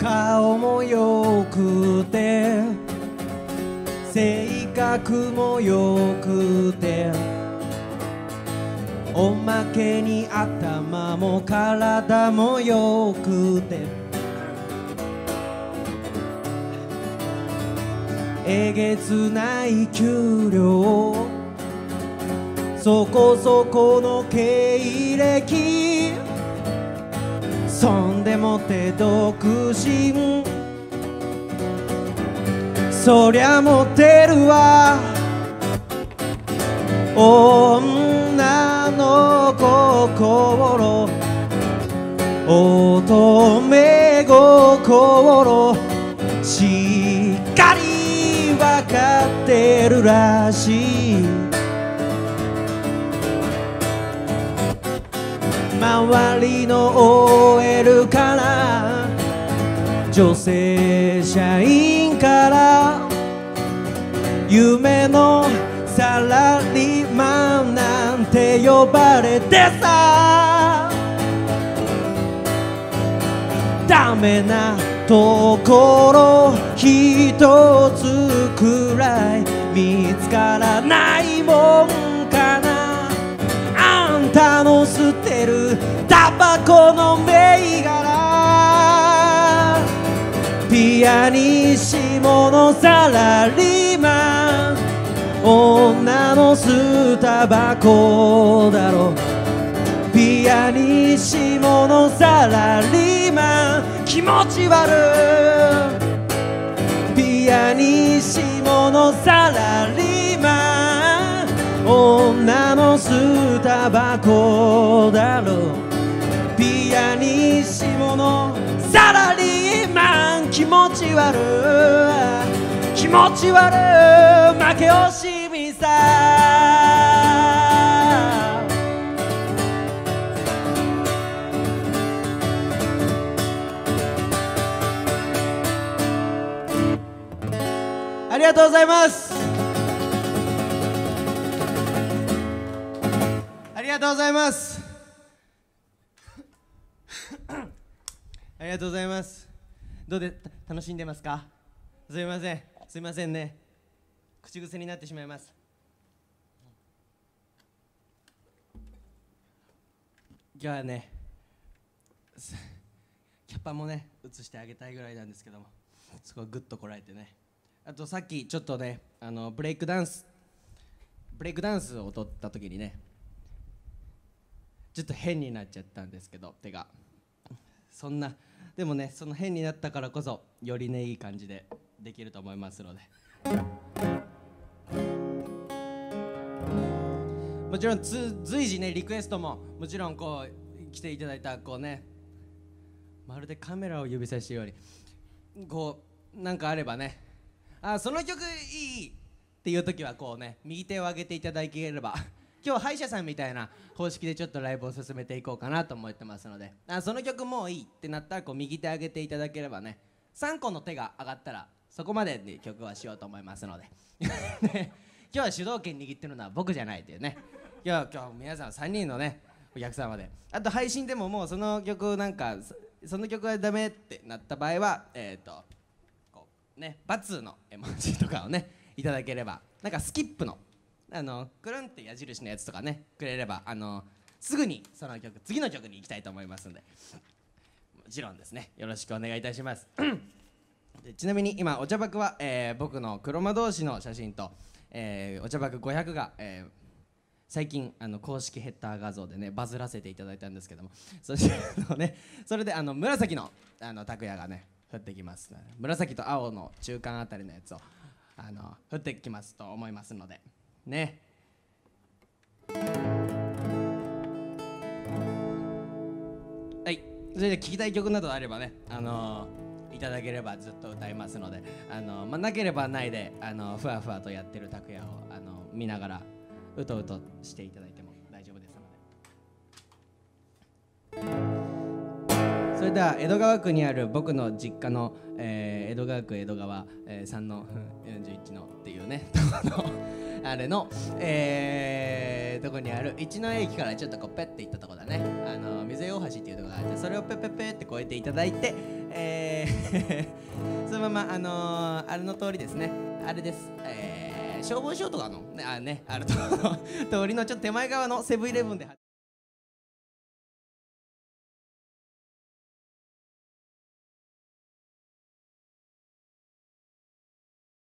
顔もよくて性格もよくておまけに頭も体もよくてえげつない給料そこそこの経歴そんでもって独身そりゃモテるわ女の心乙女心しっかり分かってるらしい周りの OL から女性社員から夢のサラリーマンなんて呼ばれてさダメなところ一つくらい見つからないもんかなあんたの捨てるタバコの銘柄ピアニッシモのサラリーマン女の吸うタバコだろピアニッシモのサラリーマン気持ち悪いピアニッシモのサラリーマン女の吸うタバコだろピアニッシモのサラリーマン気持ち悪い気持ち悪い負け惜しみさありがとうございますありがとうございますありがとうございますどうで楽しんでますかすいませんすいませんね口癖になってしまいます今日はねキャパもね映してあげたいぐらいなんですけどもすごいグッとこらえてねあとさっきちょっとねブレイクダンスを踊った時にねちょっと変になっちゃったんですけど手がそんなでもねその変になったからこそよりねいい感じでできると思いますのでもちろん随時ねリクエストももちろんこう来ていただいたこうねまるでカメラを指さしてるようにこうなんかあればねその曲いいっていう時はこうね右手を上げていただければ今日歯医者さんみたいな方式でちょっとライブを進めていこうかなと思ってますのでその曲もういいってなったらこう右手上げていただければね3個の手が上がったらそこまでで曲はしようと思いますのでね、今日は主導権握ってるのは僕じゃないというね今日皆さん3人のねお客様であと配信でももうその曲なんかその曲はダメってなった場合はこうね×の絵文字とかをねいただければなんかスキップのくるんって矢印のやつとかねくれればすぐにその曲次の曲に行きたいと思いますのでもちろんですねよろしくお願いいたしますちなみに今お茶箱は、僕の黒魔導士の写真と、お茶箱500が、最近公式ヘッダー画像でねバズらせていただいたんですけどもそれで紫の拓也がね降ってきます紫と青の中間あたりのやつを降ってきますと思いますのでねはいそれで聴きたい曲などあればねいただければずっと歌いますのでなければないでふわふわとやってる拓也を見ながらうとうとしていただいても大丈夫ですのでそれでは江戸川区にある僕の実家の、江戸川区江戸川、3の41のっていうねあれの、とこにある一ノ駅からちょっとこうペッて行ったとこだね水大橋っていうとこがあってそれをペッペッペッって越えていただいて、 そのままあれの通りですね、あれです、消防署とかのね、あると通りのちょっと手前側のセブンイレブンで